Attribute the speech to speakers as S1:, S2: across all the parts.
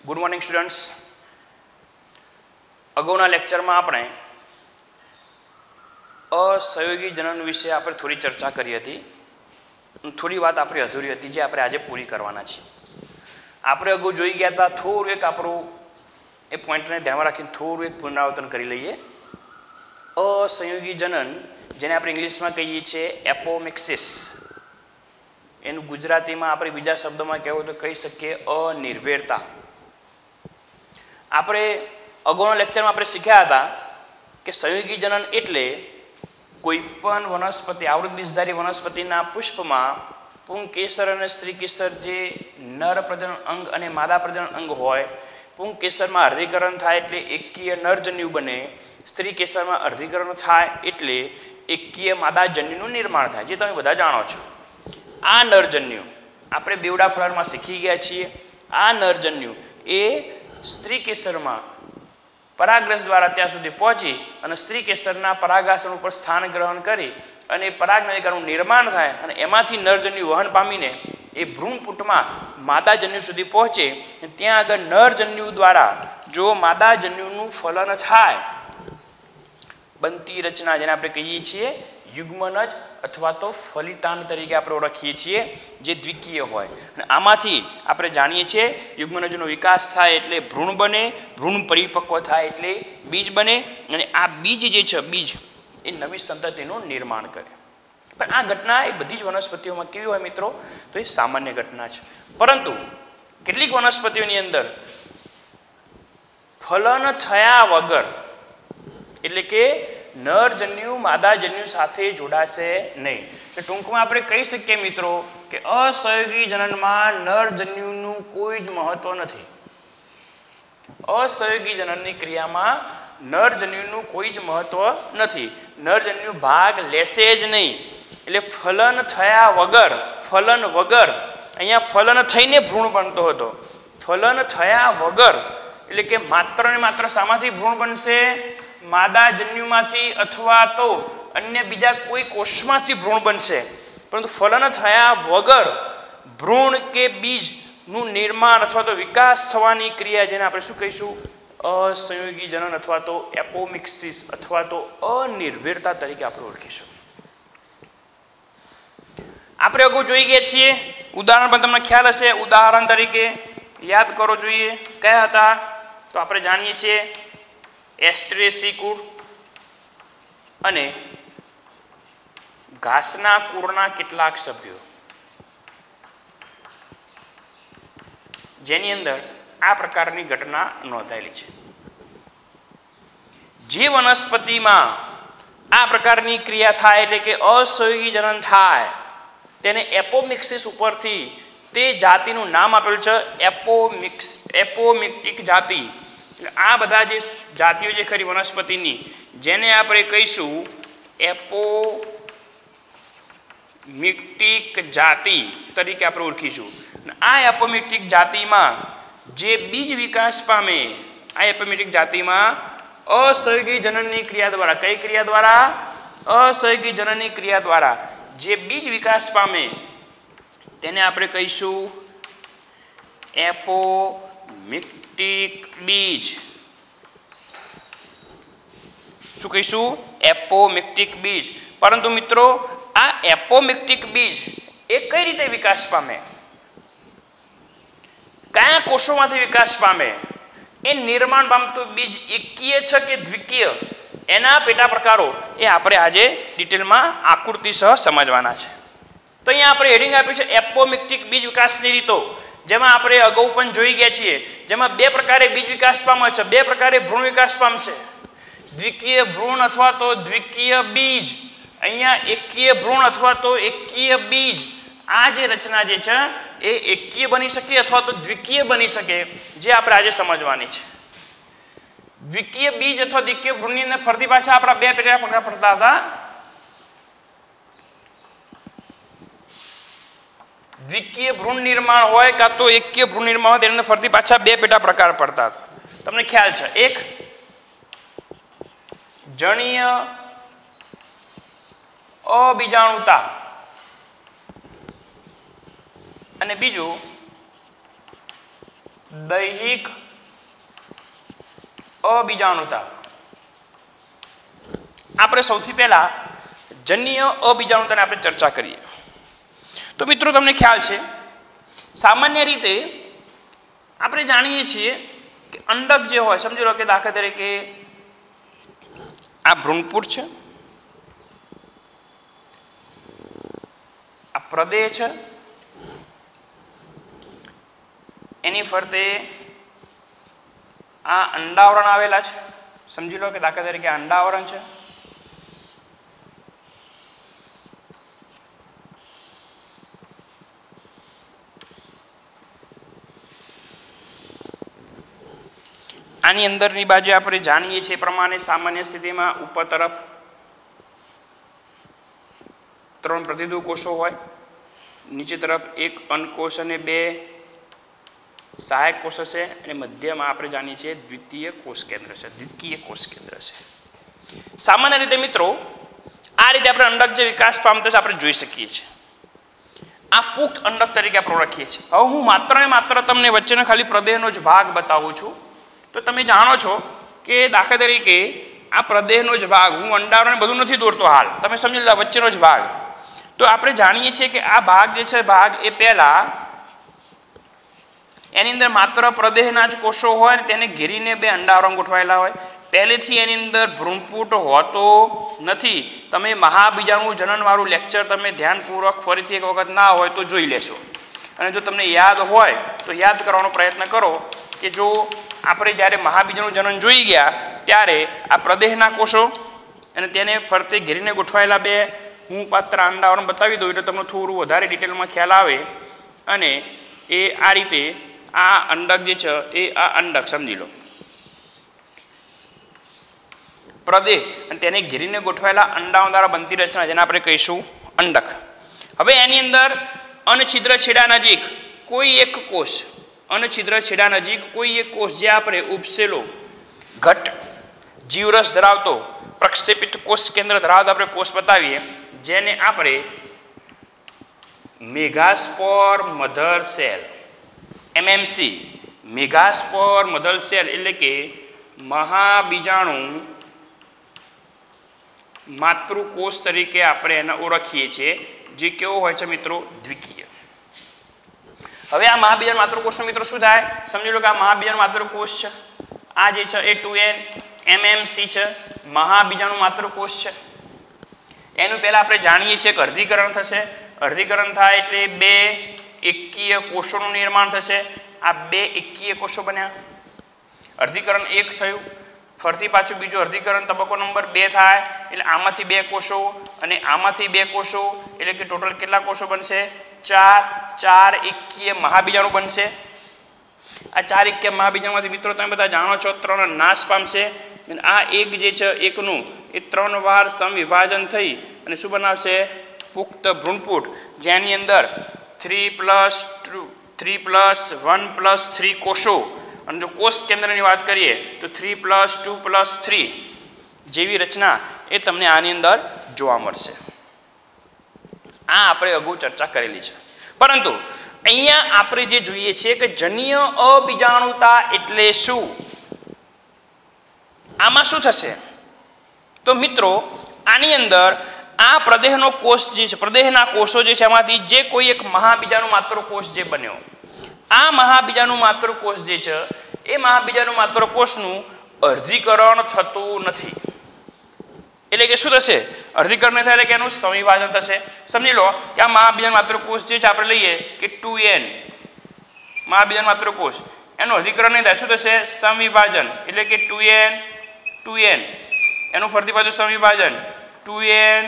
S1: Good morning students. अगाउना lecture में आपणे असहयोगी जनन विषे आपणे थोड़ी चर्चा करी हती। थोड़ी बात आपणी अधूरी हती जे आपणे आजे पूरी करवाना छे। आपणे अगाऊ जोई गया था थोड़ुं एक आपणुं ए पॉइंटने ध्यान राखीने थोड़ुं एक पुनरावर्तन करी लईए। असहयोगी जनन जेने आपणे इंग्लिश में कहीए छीए एपोमिक्सिस, एनुं गुजराती में आपणे बीजा शब्द में कहेवुं तो कही शकीए अनिर्भरता। आपणे अगाऊना लेक्चर में आपणे शीख्या था कि संयोगी जनन एटले कोईपण वनस्पति आवृत बीजधारी वनस्पतिना पुष्प में पुंकेसर और स्त्रीकेसर जे नर प्रजनन अंग और मादा प्रजनन अंग होय, पुंकेसर में अर्धीकरण थाय एटले एकीय नरजन्यु बने, स्त्रीकेसर में अर्धीकरण थाय एटले एकीय मादा जन्युनुं निर्माण थाय, जे तमे बधा जाणो छो। आ नरजन्यु आपणे बेवड़ा फलन में शीखी गया छीए। आ नरजन्यु ए स्त्री केसर में परागरस द्वारा त्या सुधी पहुंची और स्त्री केसरना परागासन पर स्थान ग्रहण करी अने परागनलिकानुं निर्माण थाय अने एमांथी नरजन्यु वहन पामीने ए भ्रूणपुट में मादाजन्यु सुधी पहुंचे। त्यां आगळ नरजन्यु द्वारा जो मादाजन्युनुं फलन थाय बनती रचना जेने आपणे कहीए छीए युग्मनज अथवा तो फलितांड तरीके आपणे ओळखीए छीए, जे द्विकीय होय। अने आमांथी आपणे जाणीए छीए युग्मनजनो विकास थाय एटले भ्रूण बने, भ्रूण परिपक्व थाय एटले बीज बने अने आ बीज जे छे बीज ए नवी संततिनुं निर्माण करे। पण आ घटना ए बधी ज वनस्पतिओमां केवी होय मित्रों? तो ए सामान्य घटना छे। परंतु केटलीक वनस्पतिओनी अंदर फलन थया वगर एटले के नरजन्यु मादाजन्यु साथे जोड़ाशे नहीं। तो टूंक में आपणे कही शकीए मित्रों कि असहयोगी जनन में नरजन्युनुं कोई ज महत्व नहीं। असहयोगी जनननी क्रिया में नरजन्युनुं कोई ज महत्व नहीं। नरजन्यु भाग लेशे ज नहीं। एटले फलन थया वगर, फलन वगर अहींया फलन थईने भ्रूण बनतो हतो। फलन थया वगर एटले के मात्र ने मात्र सामांथी भ्रूण बनशे? मादाजन्युमांथी अथवा तो अन्य बीजा कोई कोषमांथी भ्रूण बनशे। परंतु फलन थया वगर भ्रूण के बीज નું निर्माण अथवा तो विकास थवानी क्रिया जेने आपणे शुं कहीशुं? असंयोगी जनन अथवा तो एपोमिक्सिस अथवा तो अनिर्भरता तरीके आपणे ओळखीशुं। आपणे अगाऊ जोई गया छीए उदाहरण पण તમને ખ્યાલ હશે। उदाहरण तरीके याद करो જોઈએ कया હતા? तो आपणे जाणीए छीए एस्ट्रेसी कूड़ अने घासना कूड़ना केटलाक सभ्यो जेनी अंदर आ प्रकारनी घटना नोंधायेली छे। जे वनस्पति में आ प्रकारनी क्रिया थाय एटले के असहयोगी जनन थाय तेने एपोमिक्सिस उपरथी ते जातिनुं नाम आपेलुं छे एपोमिक्टिक जाति। आ बधा जे जातिओ जे खरी वनस्पतिनी जेने आपणे कहीशुं एपोमिक्टिक जाति तरीके आपणे ओळखीशुं। आ एपोमिक्टिक जाति में जे बीज विकास पामे, आ एपोमिक्टिक जाति में असहयोगी जनननी क्रिया द्वारा, कई क्रिया द्वारा? असहयोगी जनननी क्रिया द्वारा जे बीज विकास पामे तेने आपणे कहीशुं एपोमिक्टिक बीज। शुं कहीशुं? एपोमिक्टिक बीज। परंतु मित्रों आ एपोमिक्टिक बीज ए कई रीते विकास पामे? कया कोषोमांथी विकास पामे? ए निर्माण पामतुं बीज एकीय छे के द्विकीय? एना पेटा प्रकारो ए आपणे आजे डिटेल में आकृति सह समजवाना छे। तो अहींया आपणे हेडिंग आप्युं छे एपोमिक्टिक बीज विकासनी रीतो, जेमां आपणे अगाऊ पण जोई गया छीए। जेमां बे प्रकारे बीज विकास पामे छे, बे प्रकारे भ्रूण विकास पामशे। द्विकीय भ्रूण अथवा तो द्विकीय बीज, अहींया एकीय भ्रूण अथवा तो एकीय बीज। आ जे रचना जे छे ए एकीय बनी शके अथवा तो द्विकीय बनी शके, जे आपणे आजे समजवानी छे। द्विकीय बीज अथवा द्विकीय भ्रूणनी अंदर फरती पाछा आपणा बे पेटा प्रकार पड़ता हता। द्विकीय भ्रूण निर्माण होय का तो एकीय भ्रूण निर्माण होय तेनी अंदर फरती पाछा बे पेटा प्रकार पड़ता हता। तमने ख्याल छे? एक जणीय अबीजाणुता अने बीजू દૈહિક અબીજાણુતા। આપણે સૌથી પહેલા જનીય અબીજાણુતાની આપણે ચર્ચા કરીએ તો મિત્રો તમને ખ્યાલ છે સામાન્ય રીતે આપણે જાણીએ છીએ કે અંડક જે હોય, સમજી લો કે દાખલા તરીકે આ ભ્રૂણપૂટ છે, આ પ્રદેહ છે, એની ફરતે આ અંડાવરણ આવેલા છે, સમજી લો કે દાખલા તરીકે અંડાવરણ છે, આની અંદરની બાજુ આપણે જાણીએ છીએ પ્રમાણે સામાન્ય સ્થિતિમાં ઉપર તરફ 3 પ્રતિદૂ કોષો હોય, નીચે તરફ 1 અંડકોષ અને 2 સહાયક કોષ છે, અને મધ્યમાં આપણે જાણીએ છીએ દ્વિતીય કોષ કેન્દ્ર છે, દ્વિતીય કોષ કેન્દ્ર છે। સામાન્ય રીતે મિત્રો આ રીતે આપણે અંડક જે વિકાસ પામતો છે આપણે જોઈ શકીએ છીએ। આ પુખ્ત અંડક તરીકે આપણે ઓળખીએ છીએ। હવે હું માત્ર ને માત્ર તમને વચ્ચેનો ખાલી પ્રદેહનો જ ભાગ બતાવું છું, તો તમે જાણો છો કે દાખલા તરીકે આ પ્રદેહનો જ ભાગ, હું અંડાવરણ બધું નથી દોરતો હાલ, તમે સમજી લો વચ્ચેનો જ ભાગ, તો આપણે જાણીએ છીએ કે આ ભાગ જે છે ભાગ એ પહેલા એની અંદર માત્ર પ્રદેહના જ કોષો હોય ને તેને ઘેરીને 2 અંડાવરણ ગોઠવાયેલા હોય। પહેલેથી એની અંદર ભ્રૂણપૂટ હોતો નથી। તમે મહાબીજાણુ જનનવાળું લેક્ચર તમે ધ્યાનપૂર્વક ફરીથી એક વખત ના હોય તો જોઈ લેશો, અને જો તમને યાદ હોય તો યાદ કરવાનો પ્રયત્ન કરો કે જો આપણે જ્યારે મહાબીજાણુ જનન જોઈ ગયા ત્યારે આ પ્રદેહના કોષો અને તેને ફરતે ઘેરીને ગોઠવાયેલા 2 હું પાત્ર અંડાવરણ બતાવી દઉં એટલે તમને થોડું વધારે ડિટેલમાં ખ્યાલ આવે, અને એ આ રીતે આ અંડક જે છે એ આ અંડક સમજી લો પ્રદેહ અને તેને ઘેરીને ગોઠવાયેલા અંડાઓ દ્વારા બનતી રચના જેને આપણે કહીશું અંડક। હવે એની અંદર અનછિદ્ર છેડા નજીક કોઈ એક કોષ, અનછિદ્ર છેડા નજીક કોઈ એક કોષ જે આપણે ઉપસેલો ઘટ જીવરસ ધરાવતો પ્રક્ષેપિત કોષ કેન્દ્ર ધરાવતો આપણે કોષ બતાવીએ, જેને આપણે megaspore mother cell MMC, megaspore mother cell એટલે કે મહાબીજાણુ માતૃકોષ તરીકે આપણે એને ઓળખીએ છીએ, જે કેવો હોય છે મિત્રો દ્વિકીય। હવે આ મહાબીજાણુ માતૃકોષનો મિત્રો શું થાય, સમજી લો કે આ મહાબીજાણુ માતૃકોષ છે, આ જે છે એ 2N MMC છે, મહાબીજાણુ માતૃકોષ છે। એનું પહેલા આપણે જાણીએ છીએ કે અર્ધીકરણ થશે, અર્ધીકરણ થાય એટલે 2 એકકીય કોષોનું નિર્માણ થશે। આ 2 એકકીય કોષો બન્યા, અર્ધીકરણ 1 થયું, ફરીથી પાછું બીજું અર્ધીકરણ તબક્કો નંબર 2 થાય એટલે આમાંથી 2 કોષો અને આમાંથી 2 કોષો એટલે કે ટોટલ કેટલા કોષો બનશે, 4 એકકીય મહાબીજાણુ બનશે। આ 4 એકકીય મહાબીજાણુમાંથી મિત્રો તમે બધા જાણો છો 3 નાશ પામશે, અને આ એક જે છે એકનું એ 3 વાર સમવિભાજન થઈ અને શું બનાવશે, પુખ્ત ભ્રૂણપૂટ, જેની અંદર 3+1+3 કોષો, અને જો કોષ કેન્દ્રની વાત કરીએ તો 3+2+3 જેવી રચના એ તમને આની અંદર જોવા મળશે। આ આપણે અગાઉ ચર્ચા કરેલી છે, પરંતુ અહીંયા આપણે જે જોઈએ છીએ કે જનીય અબીજાણુતા એટલે શું, આમાં શું થશે, તો મિત્રો આની અંદર આ પ્રદેહનો કોષ જે છે, પ્રદેહના કોષો જે છે એમાંથી જે કોઈ એક મહાબીજાણુ માતૃકોષ જે બન્યો, આ મહાબીજાણુ માતૃકોષ જે છે એ મહાબીજાણુ માતૃકોષનું અર્ધીકરણ થતું નથી। એટલે કે શું થશે, અર્ધીકરણ થાય એટલે કે એનું સમવિભાજન થશે। સમજી લો કે આ મહાબીજાણુ માતૃકોષ જે છે આપણે લઈએ કે 2N મહાબીજાણુ માતૃકોષ, એનું અર્ધીકરણ નહીં થાય, શું થશે, સમવિભાજન, એટલે કે 2N એનું ફરતી બાજુ સમવિભાજન 2N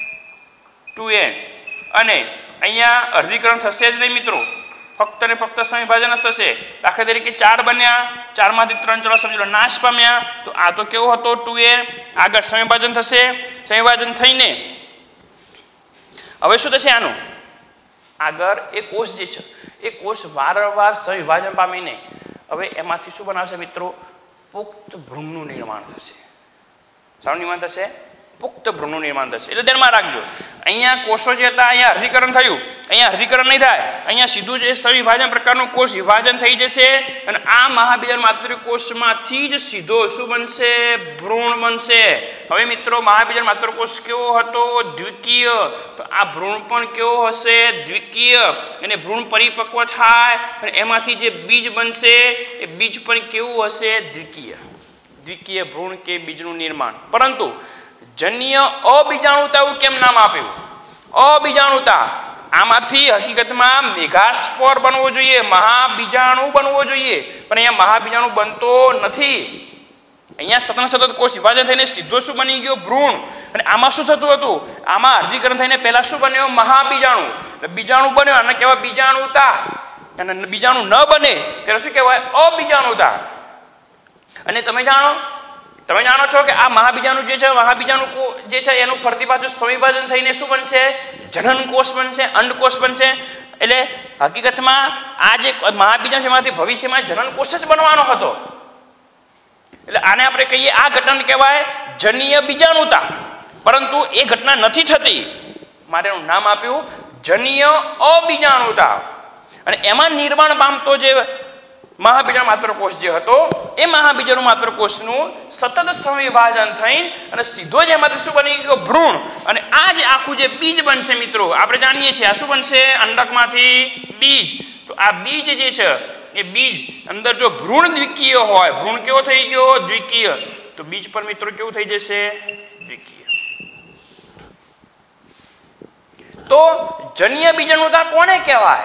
S1: અને અહીંયા અર્ધીકરણ થશે જ નહીં મિત્રો, ફક્ત ને ફક્ત સમવિભાજન જ થશે। દાખલા તરીકે 4 બન્યા, 4માંથી 3 ચલો સમજી લો નાશ પામ્યા, તો આ તો કેવો હતો 2N, આગળ સમવિભાજન થશે, સમવિભાજન થઈને હવે શું થશે, આનું આગળ એ કોષ જે છે એ કોષ વારંવાર સમવિભાજન પામીને હવે એમાંથી શું બનાવશે મિત્રો, પુખ્ત ભ્રૂણનું નિર્માણ થશે। શાનું નિર્માણ થશે, પુખ્ત ભ્રૂણનું નિર્માણ થશે. એટલે ધ્યાનમાં રાખજો, અહીંયા કોષો જે હતા અહીંયા અર્ધીકરણ થયું, અહીંયા અર્ધીકરણ નહીં થાય, અહીંયા સીધું જે સવિભાજન પ્રકારનું કોષ વિભાજન થઈ જશે અને આ મહાબીજાણુ માતૃ કોષમાંથી જ સીધો શું બનશે? ભ્રૂણ બનશે. હવે મિત્રો મહાબીજાણુ માતૃ કોષ કેવો હતો? દ્વિકીય. તો આ ભ્રૂણ પણ કેવો હશે? દ્વિકીય. અને ભ્રૂણ પરિપક્વ થાય અને એમાંથી જે બીજ બનશે એ બીજ પણ કેવું હશે? દ્વિકીય. દ્વિકીય ભ્રૂણ કે બીજનું નિર્માણ. પરંતુ જન્ય અબીજાણુતા એવું કેમ નામ આપ્યું? અબીજાણુતા. આમાંથી હકીકતમાં મેગાસ્પોર બનવો જોઈએ, મહાબીજાણુ બનવો જોઈએ, પણ અહીંયા મહાબીજાણુ બનતો નથી. અહીંયા સતત કોષ વિભાજન થઈને સીધો શું બની ગયો? ભ્રૂણ. અને આમાં શું થતું હતું? આમાં અર્ધીકરણ થઈને પહેલા શું બન્યો? મહાબીજાણુ. બીજાણુ બન્યો અને કહેવાય બીજાણુતા. અને બીજાણુ ન બને ત્યારે શું કહેવાય? અબીજાણુતા. અને તમે જાણો છો કે આ મહાબીજાણુ જે છે, મહાબીજાણુ જે છે એનું ફરતી પાછું સંવિભાજન થઈને શું બનશે? જનન કોષ બનશે, અંડકોષ બનશે. એટલે હકીકતમાં આ જે મહાબીજાણુ છે એમાંથી ભવિષ્યમાં જનન કોષ જ બનવાનો હતો. એટલે આને આપણે કહીએ, આ ઘટનાને કહેવાય જનીય બીજાણુતા. પરંતુ એ ઘટના નથી થતી માટે એનું નામ આપ્યું જનીય અબીજાણુતા. અને એમાં નિર્માણ પામતો જે મહાબીજાણુ માતૃકોષ જે હતો એ મહાબીજાણુ માતૃકોષનું સતત સંવિભાજન થઈ અને સીધો જ એમાંથી શું બની ગયો? ભ્રૂણ. અને આ જે આખું જે બીજ બનશે મિત્રો, આપણે જાણીએ છીએ આ શું બનશે? અંડકમાંથી બીજ. તો આ બીજ જે છે એ બીજ અંદર જો ભ્રૂણ દ્વિકીય હોય, ભ્રૂણ કેવો થઈ ગયો? દ્વિકીય. તો બીજ પર મિત્રો કેવું થઈ જશે? દ્વિકીય. તો જનીય બીજાણુતા કોને કહેવાય?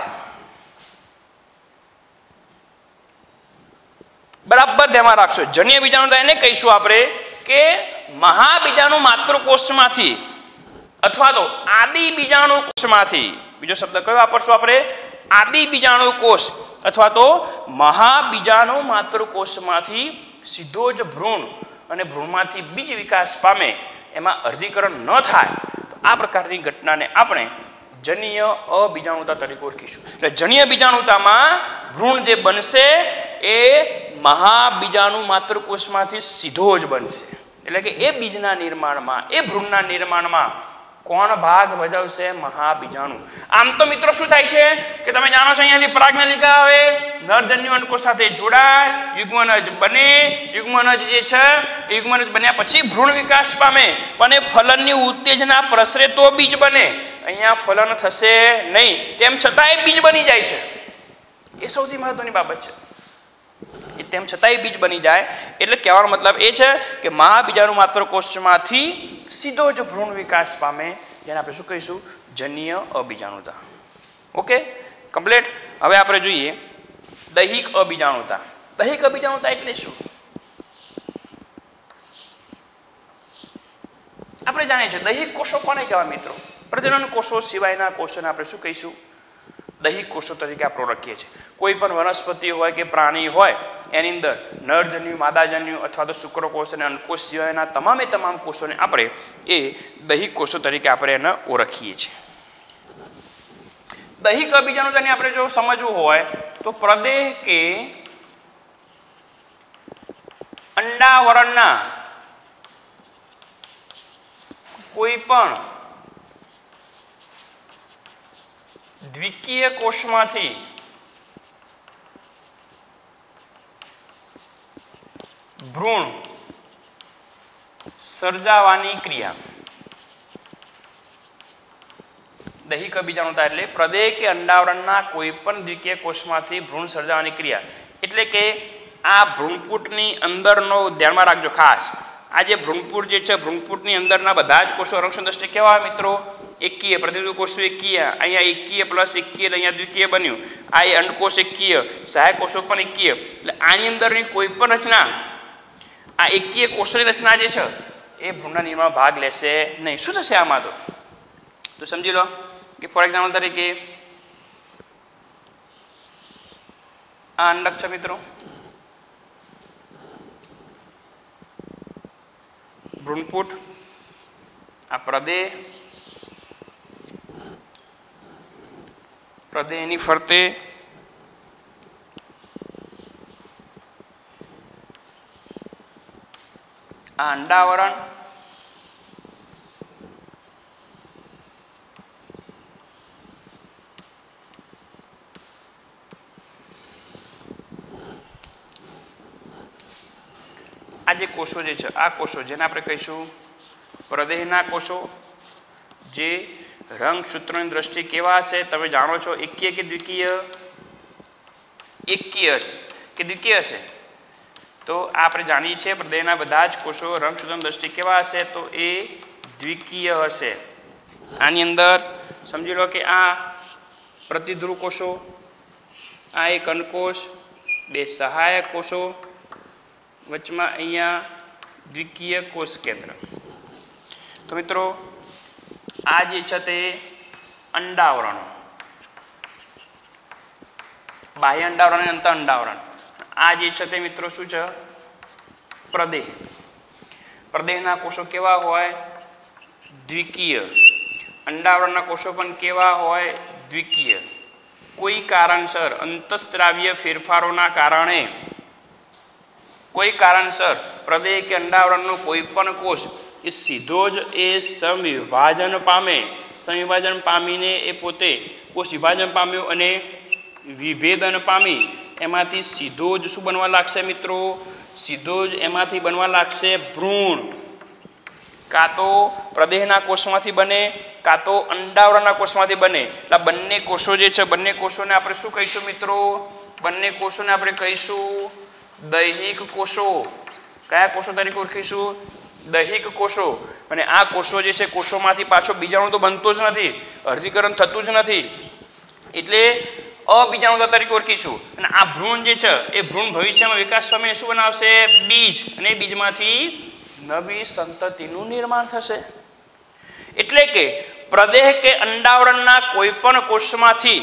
S1: બરાબર ધ્યાનમાં રાખશો. જનીય બીજાણુતા એને કહીશું આપણે કે મહાબીજાણુ માતૃકોષમાંથી અથવા તો આદિ બીજાણુ કોષમાંથી. બીજો શબ્દ કયો વાપરશું આપણે? આદિ બીજાણુ કોષ અથવા તો મહાબીજાણુ માતૃકોષમાંથી સીધો જ ભ્રૂણ અને ભ્રૂણમાંથી બીજ વિકાસ પામે, એમાં અર્ધીકરણ ન થાય. તો આ પ્રકારની ઘટનાને આપણે જનીય અબીજાણુતા તરીકે ઓળખીશું. એટલે જનીય બીજાણુતામાં ભ્રૂણ જે બનશે એ મહાબીજાણુ માતૃકોષમાંથી સીધો જ બનશે. એટલે કે એ બીજના નિર્માણમાં, એ ભ્રૂણના નિર્માણમાં કોણ ભાગ ભજવશે? મહાબીજાણુ. આમ તો મિત્રો શું થાય છે કે તમે જાણો છો અહીંયાથી પરાગનલિકા આવે, નરજન્યુ અંડકોષ સાથે જોડાય, યુગ્મનજ બને. યુગ્મનજ જે છે યુગ્મનજ બન્યા પછી ભ્રૂણ વિકાસ પામે, પણ એ ફલનની ઉત્તેજના પ્રસરે તો બીજ બને. અહીંયા ફલન થશે નહીં, તેમ છતાંય બીજ બની જાય છે. એ સૌથી મહત્વની બાબત છે. તેમ છતાંય બીજ બની જાય. એટલે કહેવાનો મતલબ એ છે કે મહાબીજાણુ માતૃકોષમાંથી સીધો જ ભ્રૂણ વિકાસ પામે, જેને આપણે શું કહીશું? જનીય અબીજાણુતા. Okay, complete. હવે આપણે જોઈએ દૈહિક અબીજાણુતા. દૈહિક અબીજાણુતા એટલે શું? આપણે જાણીએ છીએ દૈહિક કોષો કોને કહેવાય મિત્રો? પ્રજનન કોષો સિવાયના કોષોને આપણે શું કહીશું? દૈહિક કોષો તરીકે આપણે ઓળખીએ છીએ. કોઈ પણ વનસ્પતિ હોય કે પ્રાણી હોય એની અંદર નરજન્યુ, માદાજન્યુ અથવા તો શુક્રકોષ અને અંડકોષ સિવાયના તમામ કોષોને આપણે એ દૈહિક કોષો તરીકે આપણે એને ઓળખીએ છીએ. દૈહિક અબીજાણુતાને આપણે જો સમજવું હોય તો પ્રદેહ કે અંડાવરણના કોઈ પણ દ્વિકીય કોષમાંથી ભ્રૂણ સર્જાવાની ક્રિયા. દૈહિક અબીજાણુતા એટલે પ્રદેહ કે અંડાવરણના કોઈ પણ દ્વિકીય કોષમાંથી ભ્રૂણ સર્જાવાની ક્રિયા. એટલે કે આ ભ્રૂણપૂટની અંદરનો ધ્યાનમાં રાખજો ખાસ. આ જે ભ્રૂણપૂટ જે છે, ભ્રૂણપૂટની અંદરના બધા જ કોષો રક્ષણ દ્રષ્ટિએ કેવા હોય મિત્રો? એકકીય. પ્રતિદિવ કોષો એકકીય. અહીંયા એકકીય પ્લસ એકકીય, અહીંયા દ્વિકીય બન્યું. આ એ અંડકોષ એકકીય, સહાયક કોષો પણ એકકીય. એટલે આની અંદરની કોઈ પણ રચના, આ એકકીય કોષોની રચના જે છે એ ભ્રૂણના નિર્માણમાં ભાગ લેશે નહીં. શું થશે આમાં? તો સમજી લો કે ફોર એક્ઝામ્પલ તરીકે આ અંડક છે મિત્રો, ભ્રૂણપૂટ, આ પ્રદેહ, પ્રદેહની ફરતે આ અંડાવરણ આ જે કોષો જે છે આ કોષો જેને આપણે કહીશું પ્રદેહના કોષો, જે રંગસૂત્રોની દ્રષ્ટિએ કેવા હશે તમે જાણો છો, એકકીય કે દ્વિકીય? એકકીય હશે કે દ્વિકીય હશે? તો આપણે જાણીએ છીએ પ્રદેહના બધા જ કોષો રંગસૂત્રોની દ્રષ્ટિએ કેવા હશે? તો એ દ્વિકીય હશે. આની અંદર સમજી લો કે આ પ્રતિધ્રુવ કોષો, આ એક અંડકોષ, બે સહાયક કોષો, વચમાં અહીંયા દ્વિકીય કોષ કેન્દ્ર. તો મિત્રો આ જે છે તે અંડાવરણ, બાહ્ય અંડાવરણ અને અંતઃ અંડાવરણ. આ જે છે તે મિત્રો શું છે? પ્રદેહ. પ્રદેહના કોષો કેવા હોય? દ્વિકીય. અંડાવરણના કોષો પણ કેવા હોય? દ્વિકીય. કોઈ કારણસર અંતઃસ્ત્રાવીય ફેરફારોના કારણે, કોઈ કારણસર પ્રદેહ કે અંડાવરણનો કોઈ પણ કોષ એ સીધો જ એ સમવિભાજન પામે, સમવિભાજન પામીને એ પોતે કોષ વિભાજન પામ્યો અને વિભેદન પામી એમાંથી સીધો જ શું બનવા લાગશે મિત્રો? સીધો જ એમાંથી બનવા લાગશે ભ્રૂણ. કાં તો પ્રદેહના કોષમાંથી બને, કાં તો અંડાવરણના કોષમાંથી બને. એટલે બંને કોષો જે છે, બંને કોષોને આપણે શું કહીશું મિત્રો? બંને કોષોને આપણે કહીશું દૈહિક કોષો. કયા કોષો તરીકે ઓળખીશું? દૈહિક કોષો. અને આ કોષો જે છે કોષોમાંથી પાછો બીજાણુ તો બનતો જ નથી, અર્ધીકરણ થતું જ નથી, એટલે અબીજાણુતા તરીકે ઓળખીશું. અને આ ભ્રૂણ જે છે એ ભ્રૂણ ભવિષ્યમાં વિકાસ પામીને શું બનાવશે? બીજ. અને બીજમાંથી નવી સંતતિનું નિર્માણ થશે. એટલે કે પ્રદેહ કે અંડાવરણના કોઈ પણ કોષમાંથી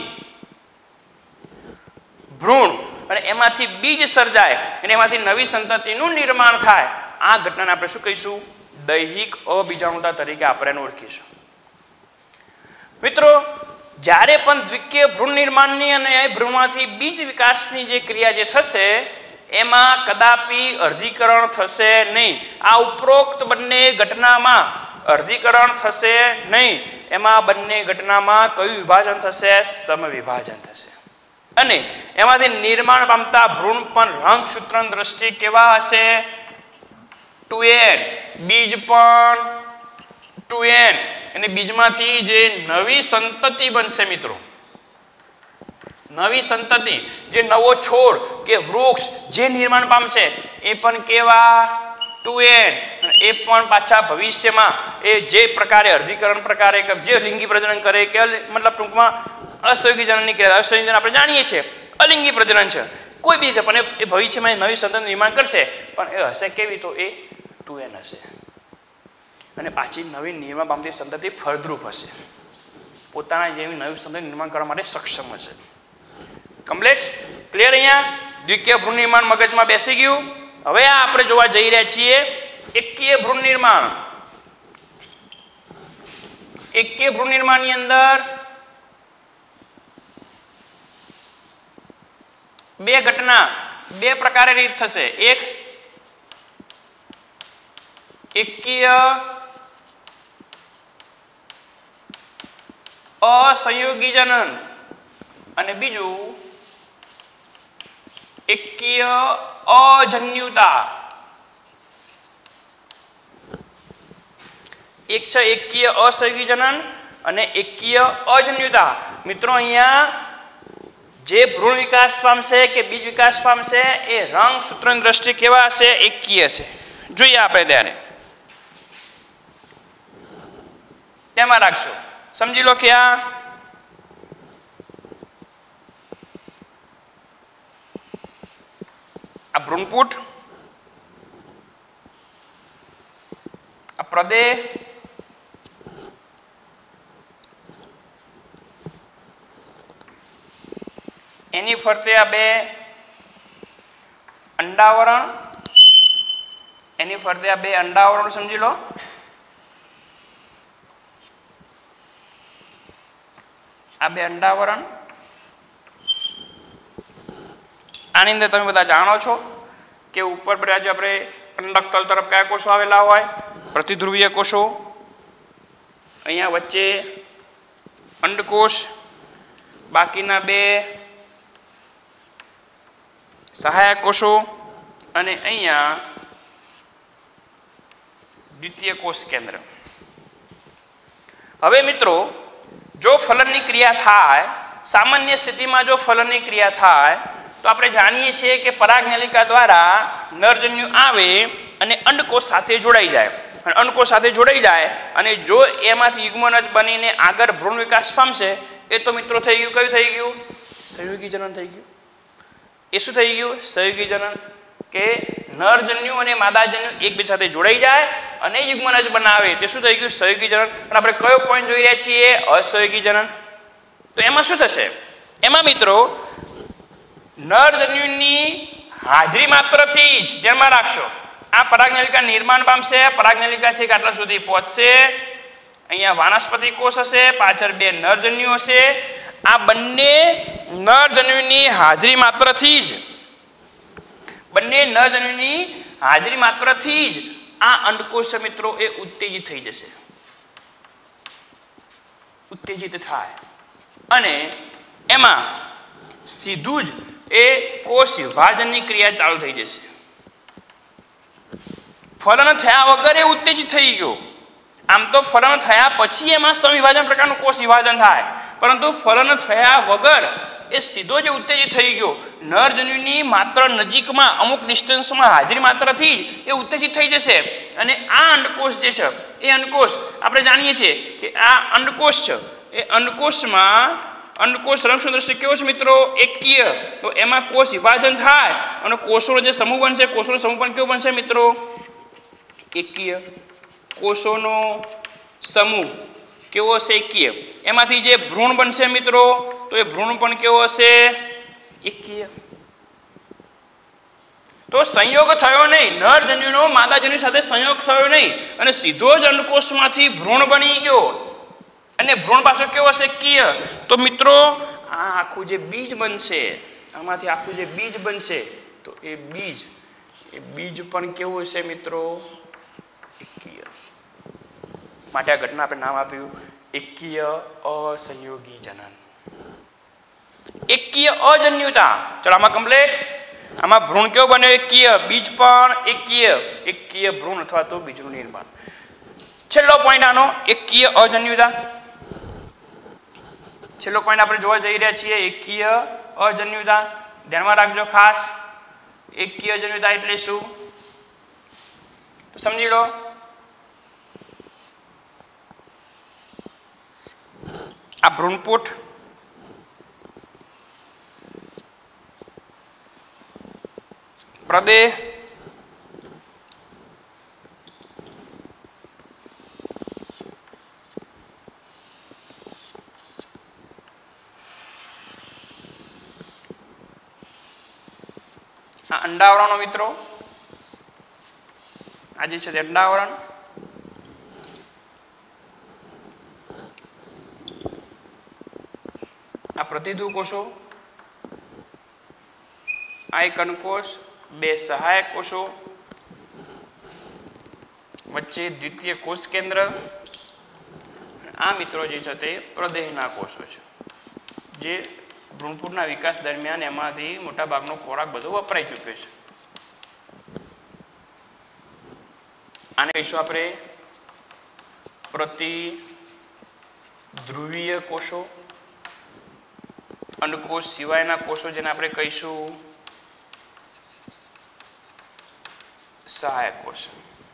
S1: ભ્રૂણ અને એમાંથી બીજ સર્જાય અને એમાંથી નવી સંતતિનું નિર્માણ થાય. આ ઘટનાને આપણે શું કહીશું? દૈહિક અબીજાણુતા તરીકે આપણે ઓળખીશું. મિત્રો જ્યારે પણ દ્વિકીય ભ્રૂણ નિર્માણની અને એ ભ્રૂણમાંથી બીજ વિકાસની જે ક્રિયા જે થશે એમાં કદાપી અર્ધીકરણ થશે નહીં. આ ઉપરોક્ત બંને ઘટનામાં અર્ધીકરણ થશે નહીં. એમાં બંને ઘટનામાં કયું વિભાજન થશે? સમવિભાજન થશે. અને એમાંથી નિર્માણ પામતા ભ્રૂણ પણ રંગસૂત્રની દ્રષ્ટિએ કેવા હશે? 2n. બીજ પણ 2n. અને બીજમાંથી જે નવી સંતતિ બનશે મિત્રો, નવી સંતતિ, જે નવો છોડ કે વૃક્ષ જે નિર્માણ પામશે એ પણ કેવા? 2n. એ પણ પાછા ભવિષ્યમાં એ જે પ્રકારે અર્ધીકરણ પ્રકારે કે જે લિંગી પ્રજનન કરે કે મતલબ ટૂંકમાં અસંયોગી જનનની ક્રિયા, અસંયોગી જનન આપણે જાણીએ છીએ અલિંગી પ્રજનન છે, કોઈ બી પણ એ ભવિષ્યમાં નવી સંતતિ નિર્માણ કરશે. પણ એ હશે કેવી? તો એ 2n હશે. અને પાછી નવી નિર્માણ પામતી સંતતિ ફળદ્રુપ હશે, પોતાના જેવી નવી સંતતિ નિર્માણ કરવા માટે સક્ષમ હશે. કમ્પ્લીટ? ક્લિયર? અહીંયા દ્વિકીય ભ્રૂણ નિર્માણ મગજમાં બેસી ગયું. હવે આ આપણે જોવા જઈ રહ્યા છીએ એકકીય ભ્રૂણ નિર્માણ. એકકીય ભ્રૂણ નિર્માણની અંદર બે ઘટના બે પ્રકારે રીત થશે. એક એકકીય અસંયોગી જનન અને બીજું એકકીય અજન્યુતા. એક છે એકકીય અસંયોગી જનન અને એકકીય અજન્યુતા. મિત્રો અહીંયા જે ભ્રૂણ વિકાસ પામશે કે બીજ વિકાસ પામશે એ રંગસૂત્રની દ્રષ્ટિએ કેવા હશે? એકકીય હશે. જોઈએ આપણે ત્યારે તેમાં રાખશો. સમજી લો કે આ ભ્રૂણપુટ, આ પ્રદેહ, એની ફરતે આ બે અંડાવરણ, એની ફરતે આ બે અંડાવરણ સમજી લો. આ બે અંડાવરણ. આની અંદર તમે બધા જાણો છો કે ઉપર બાજુ આપણે અંડક તલ તરફ કયા કોષો આવેલા હોય? પ્રતિધ્રુવીય કોષો. અહીંયા વચ્ચે અંડકોષ, બાકીના બે સહાયક કોષો અને અહીંયા દ્વિતીય કોષ કેન્દ્ર। હવે મિત્રો જો ફલનની ક્રિયા થાય, સામાન્ય સ્થિતિમાં જો ફલનની ક્રિયા થાય તો આપણે જાણીએ છીએ કે પરાગનલિકા દ્વારા નરજન્યુ આવે અને અંડકોષ સાથે જોડાઈ જાય, અને અંડકોષ સાથે જોડાઈ જાય અને જો એમાંથી યુગ્મનજ બનીને આગળ ભ્રૂણ વિકાસ પામશે એ તો મિત્રો થઈ ગયું, કયું થઈ ગયું? સંયોગી જનન થઈ ગયું। એ શું થઈ ગયું? સંયોગી જનન, કે નરજન્યુ અને માદાજન્યુ એકબીજા સાથે જોડાઈ જાય અને યુગ્મનજ બનાવે, તે શું થઈ ગયું? સંયોગી જનન। પણ આપણે કયો પોઈન્ટ જોઈ રહ્યા છીએ? અસંયોગી જનન। તો એમાં શું થશે? એમાં મિત્રો નરજન્યુની હાજરી માત્રથી જ ધ્યાનમાં રાખશો, આ પરાગનલિકા નિર્માણ પામશે, પરાગનલિકા છે કે આટલા સુધી પહોંચશે, અહીંયા વાનસ્પતિક કોષ હશે, પાછળ બે નરજન્યુ હશે, આ બંને નરજન્યુની હાજરી માત્રથી જ આ અંડકોષ મિત્રો એ ઉત્તેજિત થઈ જશે, ઉત્તેજિત થાય અને એમાં સીધું જ એ કોષ વિભાજનની ક્રિયા ચાલુ થઈ જશે। ફલન થયા વગર એ ઉત્તેજિત થઈ ગયો। આમ તો ફલન થયા પછી એમાં સમવિભાજન પ્રકારનું કોષ વિભાજન થાય, પરંતુ ફલન થયા વગર એ સીધો જ ઉત્તેજિત થઈ ગયો। નરજન્યુની માત્ર નજીકમાં અમુક ડિસ્ટન્સમાં હાજરી માત્રથી એ ઉત્તેજિત થઈ જશે અને આ અંડકોષ જે છે એ અંડકોષ આપણે જાણીએ છીએ કે આ અંડકોષ છે, એ અંડકોષમાં અંડકોષ રંગસૂત્ર કેવો છે મિત્રો? એકકીય। તો એમાં કોષ વિભાજન થાય અને કોષોનો જે સમૂહ બનશે, કોષોનો સમૂહ પણ કેવો બનશે મિત્રો? એકકીય। કોષોનો સમૂહ કેવો હશે? એકકીય। એમાંથી જે ભ્રૂણ બનશે મિત્રો તો એ ભ્રૂણ પણ કેવો હશે? એકકીય। તો સંયોગ થયો નહીં, નરજન્યુનો માદાજન્યુ સાથે સંયોગ થયો નહીં અને સીધો જ અંડકોષમાંથી ભ્રૂણ બની ગયો અને ભ્રૂણ પાછો કેવો હશે? એકકીય। તો મિત્રો આ આખું જે બીજ બનશે, આમાંથી આખું જે બીજ બનશે તો એ બીજ પણ કેવું હશે મિત્રો? એકકીય। માટે આ ઘટના આપણે નામ આપ્યું એકકીય અસંયોગી જનન, એકકીય અજન્યુતા। ચલો આમાં કમ્પ્લીટ, આમાં ભ્રૂણ કેવો બન્યો? એકકીય, બીજ પણ એકકીય ભ્રૂણ અથવા તો બીજનું નિર્માણ। છેલ્લો પોઈન્ટ આનો એકકીય અજન્યુતા। છેલ્લો પોઈન્ટ આપણે જોવા જઈ રહ્યા છીએ એકકીય અજન્યુતા। ધ્યાનમાં રાખજો ખાસ, એકકીય અજન્યુતા એટલે શું તો સમજી લો। આ ભ્રૂણપુટ, પ્રદેહ, આ અંડાવરણો મિત્રો, આ જે છે તે અંડાવરણ, આ પ્રતિધુ કોષો, આ એક અંડકોષ, બે સહાયક કોષો, વચ્ચે દ્વિતીય કોષ કેન્દ્ર, આ મિત્રો જે છે તે પ્રદેહના કોષો છે, જે ભ્રૂણપુટના વિકાસ દરમિયાન એમાંથી મોટા ભાગનો ખોરાક બધો વપરાઈ ચૂક્યો છે। આને કહીશું આપણે પ્રતિધ્રુવીય કોષો। અંડકોષ સિવાયના કોષો જેને આપણે કહીશું સહાયક કોષ।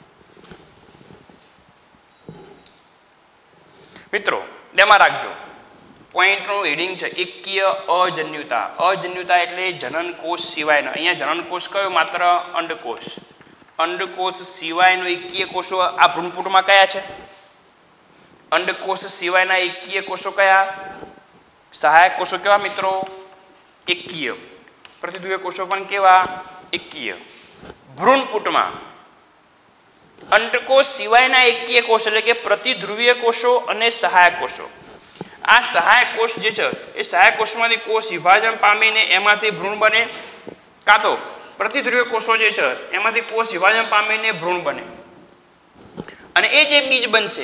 S1: મિત્રો ધ્યાનમાં રાખજો, પોઈન્ટનું હેડિંગ છે એકકીય અજન્યુતા। અજન્યુતા એટલે જનન કોષ સિવાયનો, અહીંયા જનન કોષ કયો? માત્ર અંડકોષ। અંડકોષ સિવાયનો એકકીય કોષો આ ભ્રૂણપુટમાં કયા છે? અંડકોષ સિવાયના એકકીય કોષો કયા? સહાયક કોષો કેવા મિત્રો? એકકીય। પ્રતિધ્રુવીય કોષો પણ કેવા? એકકીય। ભ્રૂણપુટમાં અંડકોષ સિવાયના એકકીય કોષ એટલે કે પ્રતિધ્રુવીય કોષો અને સહાયક કોષો। આ સહાયક કોષ જે છે એ સહાયક કોષમાંથી કોષ વિભાજન પામીને એમાંથી ભ્રૂણ બને, કાં તો પ્રતિધ્રુવીય કોષો જે છે એમાંથી કોષ વિભાજન પામીને ભ્રૂણ બને અને એ જે બીજ બનશે,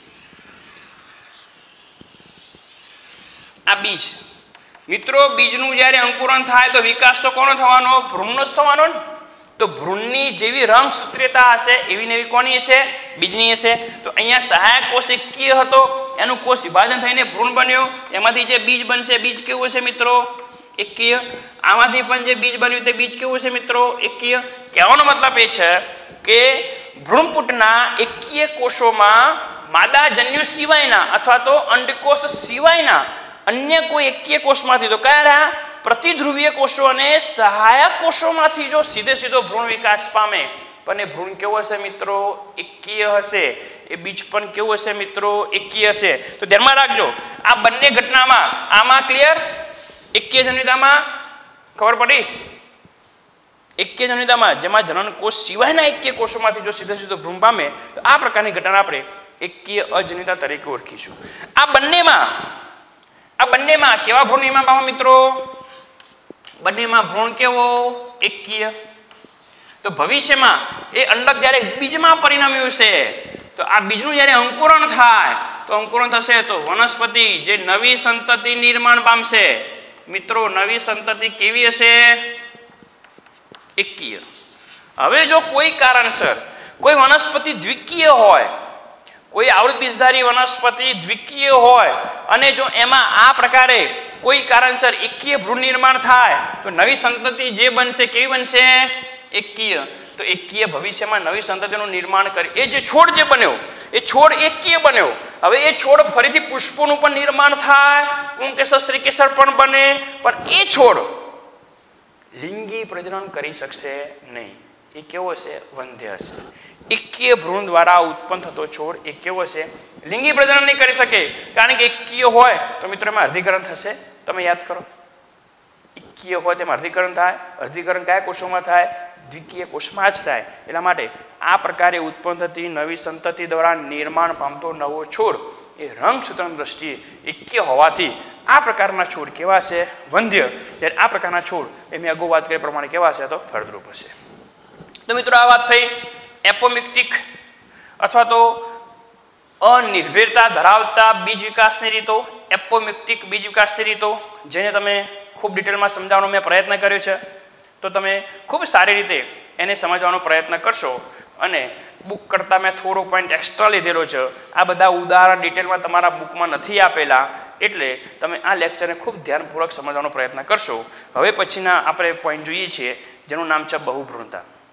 S1: આ બીજ મિત્રો, બીજનું જ્યારે અંકુરણ થાય તો વિકાસ તો કોનો થવાનો? ભ્રૂણનો જ થવાનો ને। તો ભ્રૂણની જેવી રંગસૂત્રતા હશે એવી ને એવી કોની હશે? બીજની હશે. તો અહીંયા સહાયક કોષ એકકીય હતો, એનું કોષ વિભાજન થઈને ભ્રૂણ બન્યો, એમાંથી જે બીજ બનશે બીજ કેવું હશે મિત્રો? એકકીય. આમાંથી પણ જે બીજ બન્યું તે બીજ કેવું હશે મિત્રો? એકકીય. કહેવાનો મતલબ એ છે કે ભ્રૂણપુટના એકકીય કોષોમાં માદાજન્યુ સિવાયના અથવા તો અંડકોષ સિવાયના અન્ય કોઈ એકકીય કોષમાંથી, તો કયા રહ્યા? પ્રતિધ્રુવીય કોષો અને સહાયક કોષોમાંથી જો સીધો ભ્રૂણ વિકાસ પામે, પણ એ ભ્રૂણ કેવો હશે મિત્રો? એકકીય હશે. એ બીજ પણ કેવું હશે મિત્રો? એકકીય હશે. તો ધ્યાનમાં રાખજો આ બંને ઘટનામાં, આમાં ક્લિયર? એકકીય જન્યતામાં ખબર પડી? એકકીય જન્યતામાં જેમાં જનન કોષ સિવાયના એકકીય કોષોમાંથી જો સીધો ભ્રૂણ પામે, તો આ પ્રકારની ઘટના આપણે એકકીય અજન્યતા તરીકે ઓળખીશું. આ બંનેમાં કેવા ભ્રૂણ નિર્માણ પામે મિત્રો? બંનેમાં ભ્રૂણ કેવો? એકકીય. તો ભવિષ્યમાં એ અંડક જ્યારે બીજમાં પરિણમ્યું છે, તો આ બીજનું જ્યારે અંકુરણ થાય, તો અંકુરણ થશે તો વનસ્પતિ જે નવી સંતતિ નિર્માણ પામશે. મિત્રો નવી સંતતિ કેવી હશે? એકકીય. હવે જો કોઈ કારણસર કોઈ વનસ્પતિ દ્વિકીય હોય, કોઈ આવૃત બીજધારી વનસ્પતિ દ્વિકીય હોય અને જો એમાં આ પ્રકારે કોઈ કારણસર એકકીય ભ્રૂણ નિર્માણ થાય, તો નવી સંતતિ જે બનશે કેવી બનશે? એકકીય. તો એકકીય ભવિષ્યમાં નવી સંતતિનું નિર્માણ કરી, એ જે છોડ જે બન્યો એ છોડ એકકીય બન્યો. હવે એ છોડ ફરીથી પુષ્પોનું પણ નિર્માણ થાય, પુંકેસર સ્ત્રીકેસર પણ બને, પણ એ છોડ લિંગી પ્રજનન કરી શકશે નહીં. એ કેવો હશે? વંધ્ય હશે. એકકીય ભ્રૂણ દ્વારા ઉત્પન્ન થતો છોડ એ કેવો હશે? લિંગી પ્રજનન નહીં કરી શકે, કારણ કે એકકીય હોય તો મિત્રો એમાં અર્ધીકરણ થશે. તમે યાદ કરો, એકકીય હોય તેમાં અર્ધીકરણ થાય. અર્ધીકરણ કયા કોષોમાં થાય? દ્વિકીય કોષમાં જ થાય. એટલા માટે આ પ્રકારે ઉત્પન્ન થતી નવી સંતતિ દ્વારા નિર્માણ પામતો નવો છોડ એ રંગસૂત્રની દ્રષ્ટિએ એકકીય હોવાથી આ પ્રકારના છોડ કેવા છે? વંધ્ય. જ્યારે આ પ્રકારના છોડ એ મેં અગાઉ વાત કરી પ્રમાણે કેવા છે? તો ફળદ્રુપ હશે. તો મિત્રો આ વાત થઈ એપોમિક્ટિક અથવા તો અનિર્ભરતા ધરાવતા બીજ વિકાસની રીતો, એપોમિક્ટિક બીજ વિકાસની રીતો, જેને તમે ખૂબ ડિટેલમાં સમજાવવાનો મેં પ્રયત્ન કર્યો છે. તો તમે ખૂબ સારી રીતે એને સમજવાનો પ્રયત્ન કરશો. અને બુક કરતાં મેં થોડો પોઈન્ટ એક્સ્ટ્રા લીધેલો છે. આ બધા ઉદાહરણ ડિટેલમાં તમારા બુકમાં નથી આપેલા, એટલે તમે આ લેક્ચરને ખૂબ ધ્યાનપૂર્વક સમજવાનો પ્રયત્ન કરશો. હવે પછીના આપણે પોઈન્ટ જોઈએ છીએ જેનું નામ છે બહુભ્રૂણતા.